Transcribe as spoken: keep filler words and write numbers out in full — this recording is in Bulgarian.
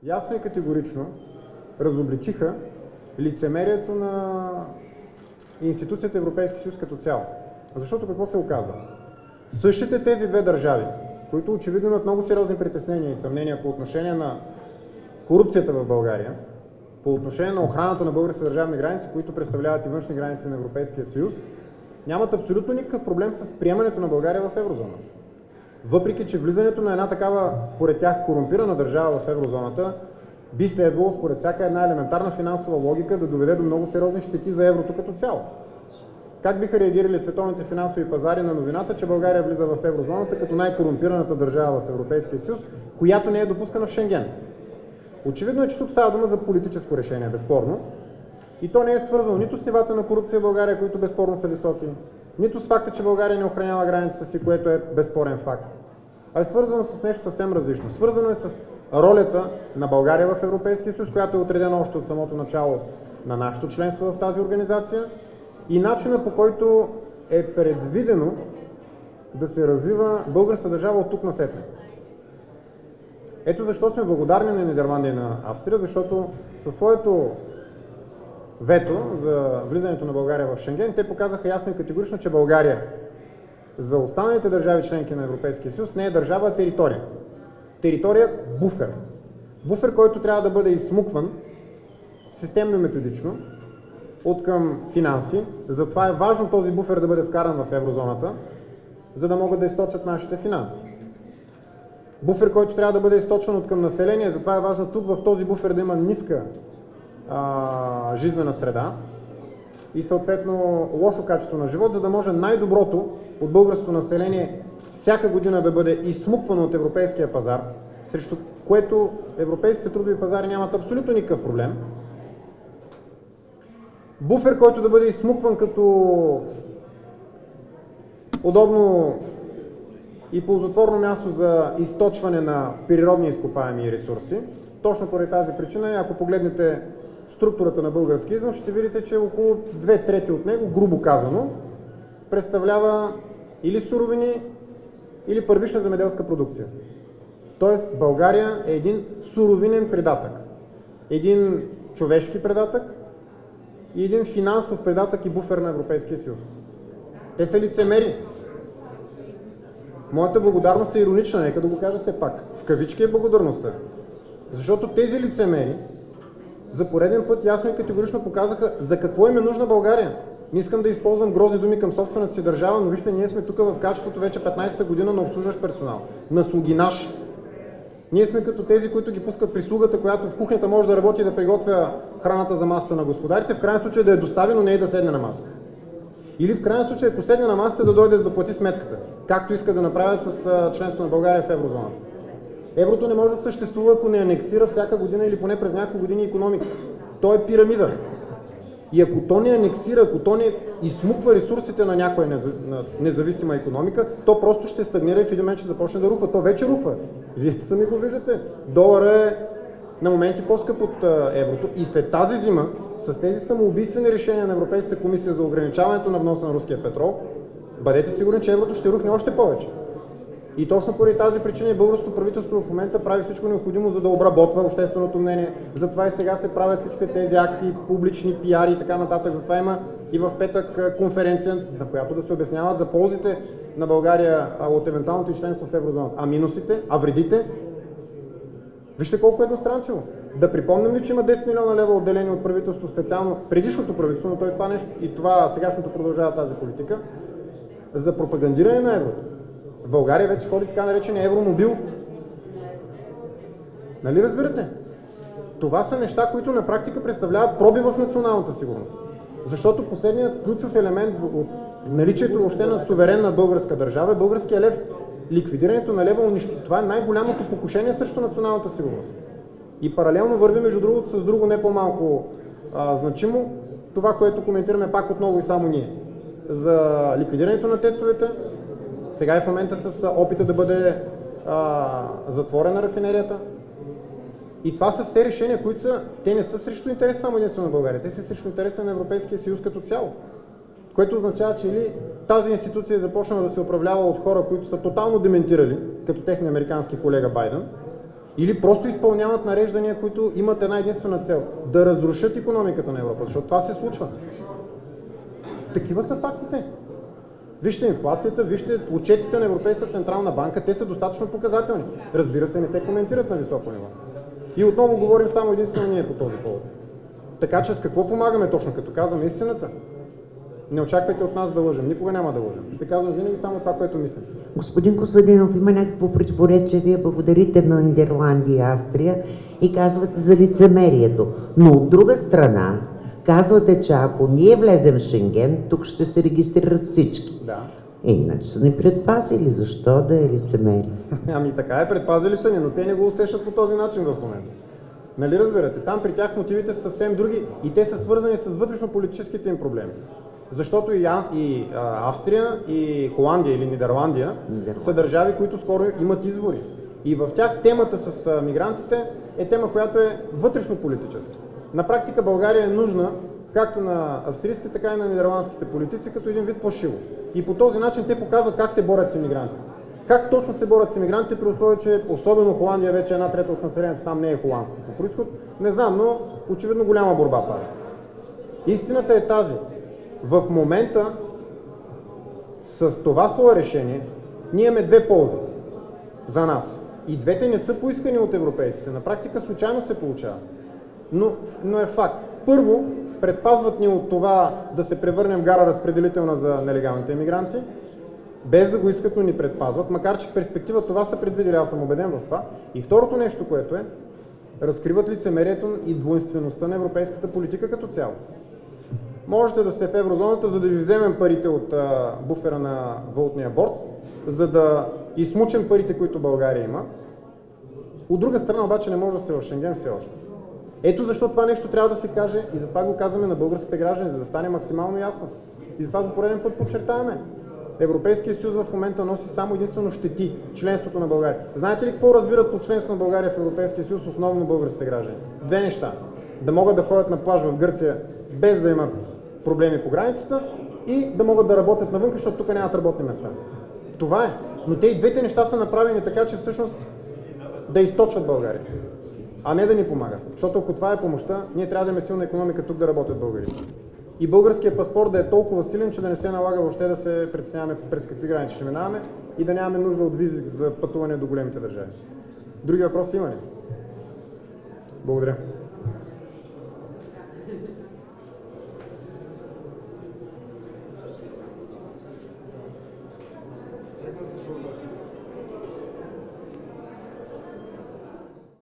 ясно и категорично разобличиха лицемерието на институцията Европейски съюз като цяло. Защото какво се оказва? Същите тези две държави, които очевидно имат много сериозни притеснения и съмнения по отношение на корупцията в България, по отношение на охраната на българските държавни граници, които представляват и външни граници на Европейския съюз, нямат абсолютно никакъв проблем с приемането на България в еврозоната. Въпреки че влизането на една такава, според тях, корумпирана държава в еврозоната би следвало, според всяка една елементарна финансова логика, да доведе до много сериозни щети за еврото като цяло. Как биха реагирали световните финансови пазари на новината, че България влиза в еврозоната като най-корумпираната държава в Европейския съюз, която не е допускана в Шенген? Очевидно е, че тук става дума за политическо решение, безспорно. И то не е свързано нито с нивата на корупция в България, които безспорно са високи, нито с факта, че България не охранява границата си, което е безспорен факт. А е свързано с нещо съвсем различно. Свързано е с ролята на България в Европейския съюз, която е отредена още от самото начало на нашето членство в тази организация, и начина, по който е предвидено да се развива българска държава от тук насетне. Ето защо сме благодарни на Нидерландия и на Австрия, защото със своето вето за влизането на България в Шенген, те показаха ясно и категорично, че България за останалите държави членки на Европейския съюз не е държава, а територия. Територия – буфер. Буфер, който трябва да бъде изсмукван системно и методично от към финанси. Затова е важно този буфер да бъде вкаран в еврозоната, за да могат да източат нашите финанси. Буфер, който трябва да бъде източван от към население, затова е важно тук в този буфер да има ниска а, жизнена среда и съответно лошо качество на живот, за да може най-доброто от българското население всяка година да бъде изсмуквано от европейския пазар, срещу което европейските трудови пазари нямат абсолютно никакъв проблем. Буфер, който да бъде изсмукван като удобно и ползотворно място за източване на природни изкопаеми ресурси. Точно поради тази причина, ако погледнете структурата на българския износ, ще видите, че около две трети от него, грубо казано, представлява или суровини, или първична земеделска продукция. Тоест България е един суровинен придатък, един човешки придатък и един финансов придатък и буфер на Европейския съюз. Те са лицемери. Моята благодарност е иронична, нека да го кажа все пак. В кавички е благодарността. Защото тези лицемери за пореден път ясно и категорично показаха за какво им е нужна България. Не искам да използвам грозни думи към собствената си държава, но вижте, ние сме тук в качеството вече петнайсета година на обслужващ персонал, на слугинаш. Ние сме като тези, които ги пускат прислугата, която в кухнята може да работи и да приготвя храната за масата на господарите, в крайен случай да я достави, но не и да седне на масата. Или в крайен случай, ако седне на масата, да дойде да плати сметката, както искат да направят с членство на България в еврозоната. Еврото не може да съществува, ако не анексира всяка година или поне през няколко години икономика. То е пирамида. И ако то не анексира, ако то не изсмуква ресурсите на някоя независима икономика, то просто ще стагнира и в един момент ще започне да рухва. То вече рухва. Вие сами го виждате. Долара е на моменти по-скъп от еврото и след тази зима, с тези самоубийствени решения на Европейската комисия за ограничаването на вноса на руския петрол, бъдете сигурни, че еврото ще рухне още повече. И точно поради тази причина и българското правителство в момента прави всичко необходимо, за да обработва общественото мнение. Затова и сега се правят всички тези акции, публични пиари и така нататък. Затова има и в петък конференция, на която да се обясняват за ползите на България от евентуалното членство в еврозоната. А минусите, а вредите? Вижте колко е едностранчиво. Да припомням ли, че има десет милиона лева отделени от правителство специално, предишното правителство, но той това нещо и това сегашното продължава тази политика, за пропагандиране на еврото. В България вече ходи така наречения евромобил. Нали разбирате? Това са неща, които на практика представляват проби в националната сигурност. Защото последният ключов елемент от наличието въобще на суверенна българска държава е българския лев. Ликвидирането на лева унищо. Това е най-голямото покушение срещу националната сигурност. И паралелно върви между другото с друго не по-малко а, значимо, това, което коментираме пак отново и само ние. За ликвидирането на тецовете, сега е в момента с опита да бъде а, затворена рафинерията. И това са все решения, които са, те не са срещу интерес само единствено на България, те са срещу интереса на Европейския съюз като цяло. Което означава, че или тази институция е започнала да се управлява от хора, които са тотално дементирали, като техния американски колега Байден, Или просто изпълняват нареждания, които имат една единствена цел – да разрушат икономиката на Европа, защото това се случва. Такива са фактите. Вижте инфлацията, вижте отчетите на Европейската централна банка, те са достатъчно показателни. Разбира се, не се коментират на високо ниво. И отново говорим само единствено ние по този повод. Така че с какво помагаме точно, като казваме истината? Не очаквайте от нас да лъжем, никога няма да лъжем. Ще казвам винаги само това, което мислим. Господин Костадинов, има някакво противоречие, вие благодарите на Нидерландия и Австрия и казвате за лицемерието. Но от друга страна, казвате, че ако ние влезем в Шенген, тук ще се регистрират всички. Да. Е, иначе са ни предпазили, защо да е лицемерие? Ами така е, предпазили са ни, но те не го усещат по този начин в момента. Нали разбирате? Там при тях мотивите са съвсем други и те са свързани с вътрешно-политическите им проблеми. Защото и, а, и а, Австрия, и Холандия или Нидерландия Нидерландия са държави, които скоро имат избори. И в тях темата с а, мигрантите е тема, която е вътрешно-политическа. На практика България е нужна както на австрийските, така и на нидерландските политици, като един вид плашило. И по този начин те показват как се борят с имигрантите. Как точно се борят с имигрантите, при условие, че особено Холандия вече една трета от населението там не е холандски по произход, не знам, но очевидно голяма борба пада. Истината е тази. В момента с това свое решение ние имаме две ползи за нас. И двете не са поискани от европейците. На практика случайно се получава. Но, но е факт. Първо, предпазват ни от това да се превърнем в гара разпределителна за нелегалните емигранти, без да го искат, но ни предпазват, макар че в перспектива това са предвидели, аз съм убеден в това. И второто нещо, което е, разкриват лицемерието и двойствеността на европейската политика като цяло. Можете да сте в еврозоната, за да ви вземем парите от а, буфера на валутния борд, за да изсмучим парите, които България има. От друга страна обаче не може да сте в Шенген все още. Ето защо това нещо трябва да се каже и затова го казваме на българските граждани, за да стане максимално ясно. И затова за пореден път подчертаваме. Европейския съюз в момента носи само единствено щети, членството на България. Знаете ли какво разбират под членство на България в Европейския съюз основно българските граждани? Две неща. Да могат да ходят на плаж в Гърция без да имат проблеми по границата и да могат да работят навън, защото тук нямат работни места. Това е. Но те и двете неща са направени така, че всъщност да източат България, а не да ни помагат. Защото ако това е помощта, ние трябва да имаме силна икономика тук да работят българите. И българският паспорт да е толкова силен, че да не се налага въобще да се притесняваме през какви граници ще минаваме и да нямаме нужда от визи за пътуване до големите държави. Други въпроси има ли? Благодаря.